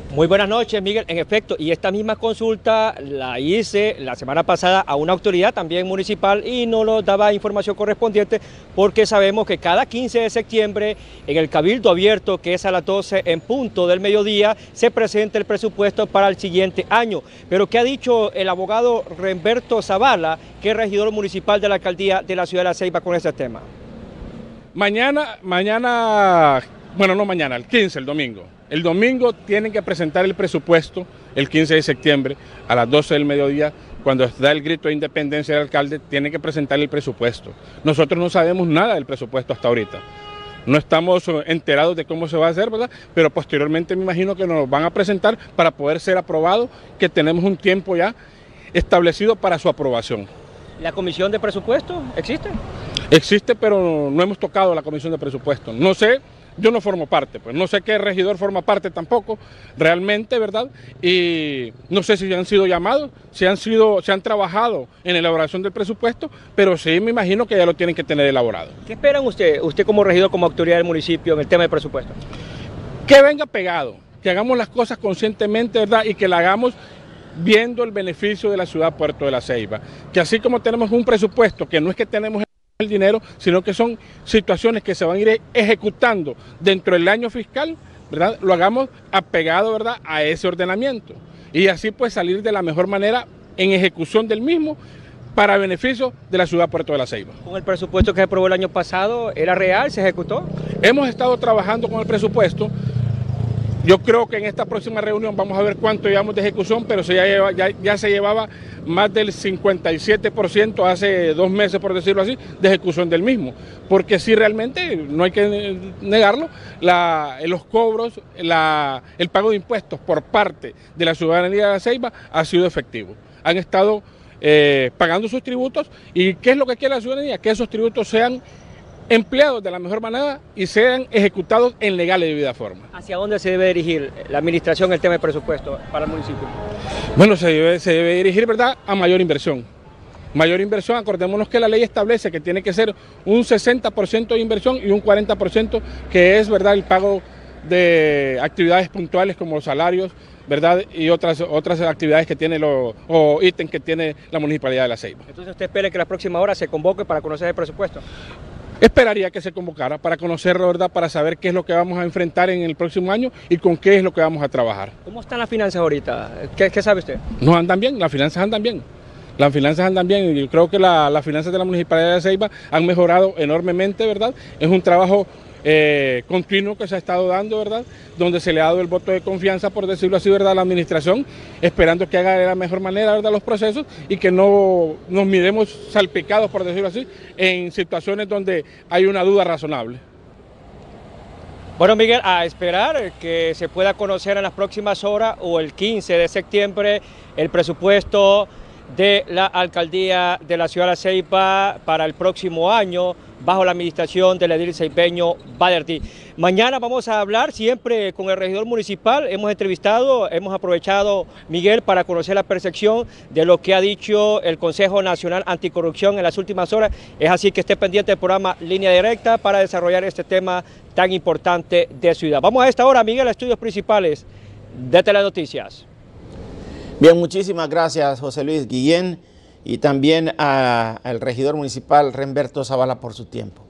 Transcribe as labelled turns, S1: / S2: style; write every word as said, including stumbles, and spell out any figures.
S1: Muy buenas noches, Miguel. En efecto, y esta misma consulta la hice la semana pasada a una autoridad también municipal y no nos daba información correspondiente porque sabemos que cada quince de septiembre en el Cabildo Abierto, que es a las doce en punto del mediodía, se presenta el presupuesto para el siguiente año. Pero ¿qué ha dicho el abogado Remberto Zavala, que es regidor municipal de la alcaldía de la ciudad de La Ceiba, con ese tema?
S2: Mañana, mañana, bueno, no mañana, el quince, el domingo. El domingo tienen que presentar el presupuesto, el quince de septiembre, a las doce del mediodía, cuando da el grito de independencia del alcalde, tienen que presentar el presupuesto. Nosotros no sabemos nada del presupuesto hasta ahorita. No estamos enterados de cómo se va a hacer, ¿verdad? Pero posteriormente me imagino que nos van a presentar para poder ser aprobado, que tenemos un tiempo ya establecido para su aprobación.
S1: ¿La comisión de presupuesto existe?
S2: Existe, pero no hemos tocado la comisión de presupuesto. No sé. Yo no formo parte, pues no sé qué regidor forma parte tampoco, realmente, ¿verdad? Y no sé si han sido llamados, si han sido, si han trabajado en la elaboración del presupuesto, pero sí me imagino que ya lo tienen que tener elaborado.
S1: ¿Qué esperan usted, usted como regidor, como autoridad del municipio en el tema del presupuesto?
S2: Que venga pegado, que hagamos las cosas conscientemente, ¿verdad? Y que la hagamos viendo el beneficio de la ciudad Puerto de la Ceiba. Que así como tenemos un presupuesto, que no es que tenemos el dinero, sino que son situaciones que se van a ir ejecutando dentro del año fiscal, ¿verdad? Lo hagamos apegado, ¿verdad?, a ese ordenamiento y así pues salir de la mejor manera en ejecución del mismo para beneficio de la ciudad Puerto de la Ceiba.
S1: ¿Con el presupuesto que se aprobó el año pasado era real, se ejecutó?
S2: Hemos estado trabajando con el presupuesto. Yo creo que en esta próxima reunión vamos a ver cuánto llevamos de ejecución, pero se ya, lleva, ya, ya se llevaba más del cincuenta y siete por ciento hace dos meses, por decirlo así, de ejecución del mismo. Porque sí, realmente, no hay que negarlo, la, los cobros, la, el pago de impuestos por parte de la ciudadanía de La Ceiba ha sido efectivo. Han estado eh, pagando sus tributos y ¿qué es lo que quiere la ciudadanía? Que esos tributos sean empleados de la mejor manera y sean ejecutados en legal y debida forma.
S1: ¿Hacia dónde se debe dirigir la administración en el tema de presupuesto para el municipio?
S2: Bueno, se debe, se debe dirigir, ¿verdad?, a mayor inversión. Mayor inversión, acordémonos que la ley establece que tiene que ser un sesenta por ciento de inversión y un cuarenta por ciento que es, ¿verdad?, el pago de actividades puntuales como los salarios, ¿verdad?, y otras, otras actividades que tiene, lo, o ítems que tiene la Municipalidad de La Ceiba.
S1: Entonces usted espera que la próxima hora se convoque para conocer el presupuesto.
S2: Esperaría que se convocara para conocerlo, ¿verdad?, para saber qué es lo que vamos a enfrentar en el próximo año y con qué es lo que vamos a trabajar.
S1: ¿Cómo están las finanzas ahorita? ¿Qué, qué sabe usted?
S2: No andan bien, las finanzas andan bien. Las finanzas andan bien y yo creo que la, las finanzas de la Municipalidad de Ceiba han mejorado enormemente, ¿verdad? Es un trabajo eh, continuo que se ha estado dando, ¿verdad?, donde se le ha dado el voto de confianza, por decirlo así, ¿verdad?, a la administración, esperando que haga de la mejor manera, ¿verdad?, los procesos y que no nos miremos salpicados, por decirlo así, en situaciones donde hay una duda razonable.
S1: Bueno, Miguel, a esperar que se pueda conocer en las próximas horas o el quince de septiembre el presupuesto de la alcaldía de la ciudad de La Ceiba para el próximo año bajo la administración del edil ceibeño Baderti. Mañana vamos a hablar siempre con el regidor municipal. Hemos entrevistado, hemos aprovechado, Miguel, para conocer la percepción de lo que ha dicho el Consejo Nacional Anticorrupción en las últimas horas. Es así que esté pendiente del programa Línea Directa para desarrollar este tema tan importante de ciudad. Vamos a esta hora, Miguel, a estudios principales de Telenoticias.
S3: Bien, muchísimas gracias, José Luis Guillén, y también a- al regidor municipal Remberto Zavala por su tiempo.